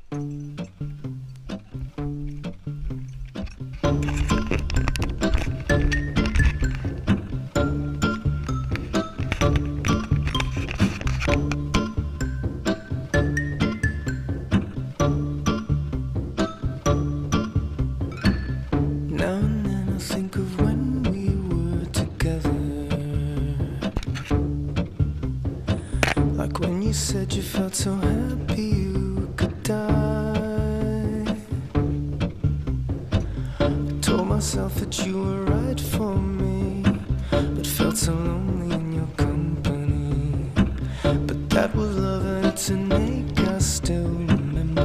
Now and then I think of when we were together, like when you said you felt so happy you could die. I told myself that you were right for me, but felt so lonely in your company. But that was love and it's an ache I still remember.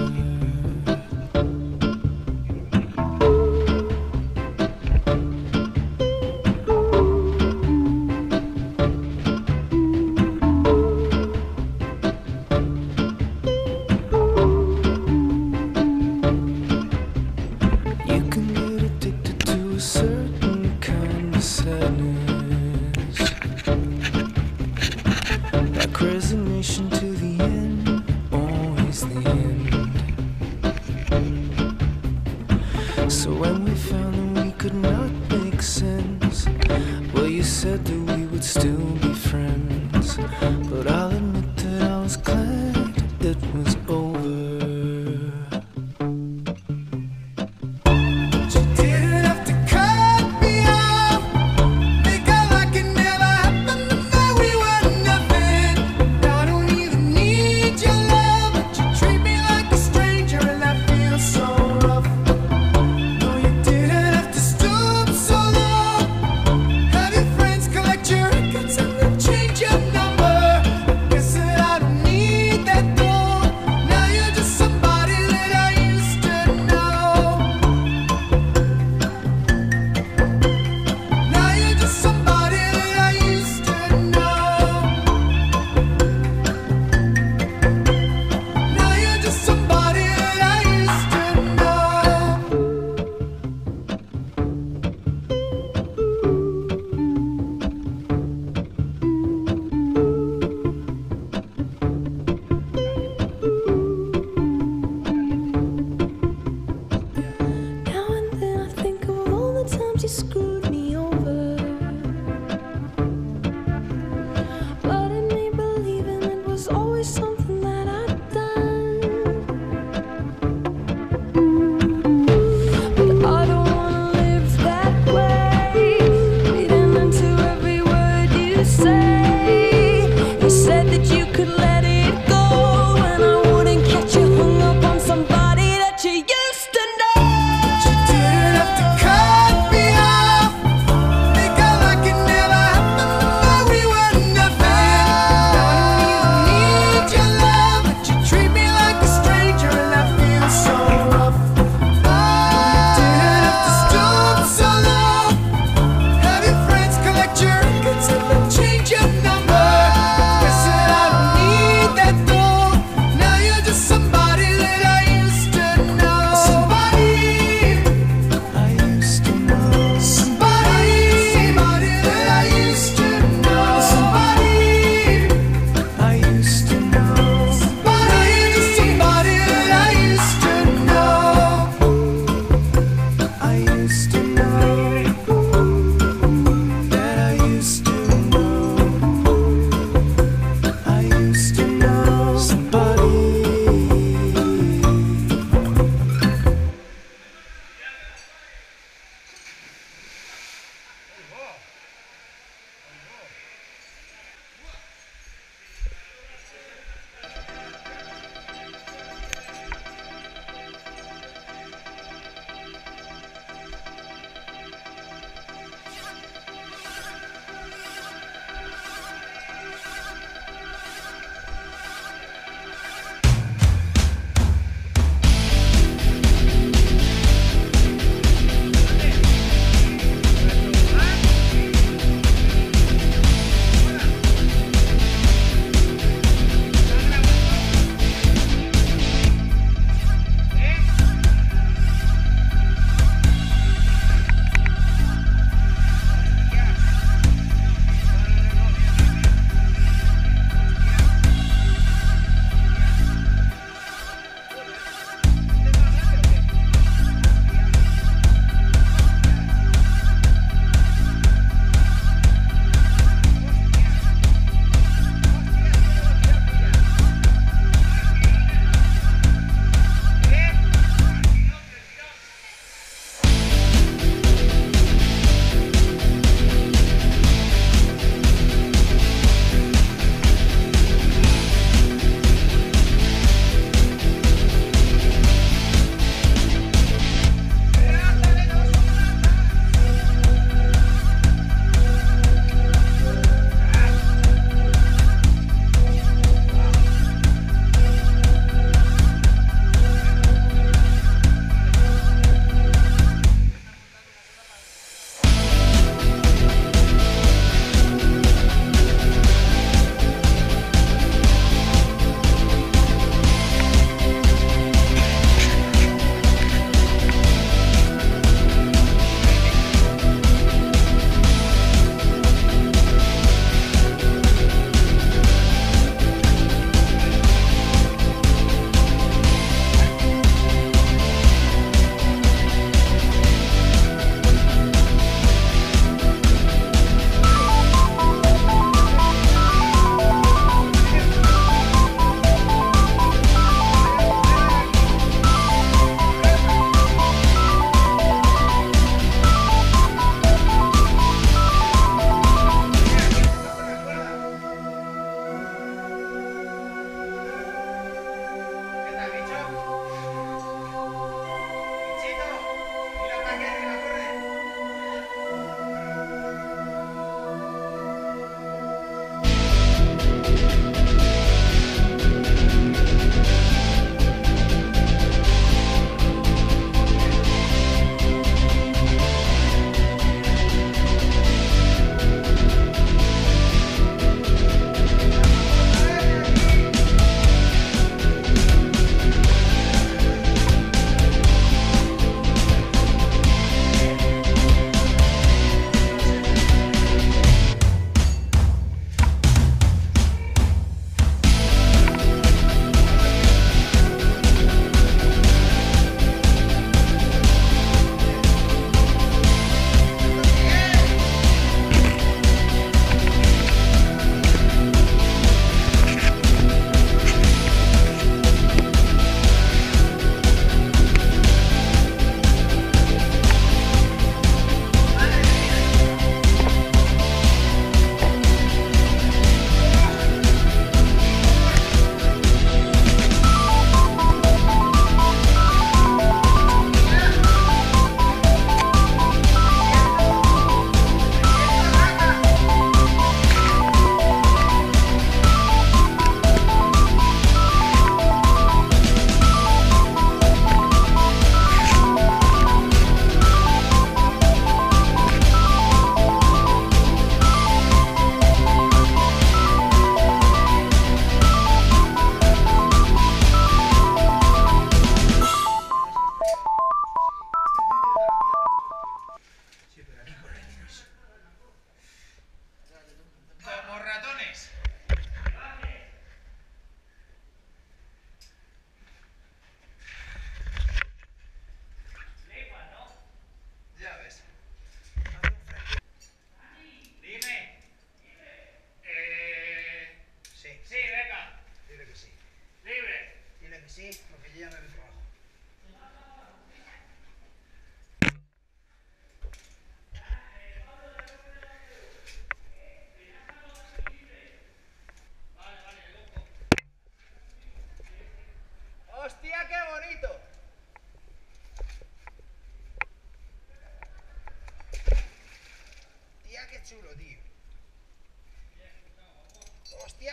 Certain kind of sadness, like resignation to the end, always the end. So when we found that we could not make sense, well, you said that we would still be friends. But I'll admit that I was glad it was over. You screwed me over, flooded me believing it was always something that I'd done. But I don't wanna live that way, reading into every word you say. You said that you could let it go, and I wouldn't catch you hung up on somebody that you used to know. But you didn't have to cut me off. Change your number. Guess that I don't need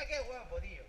qué guapo, tío.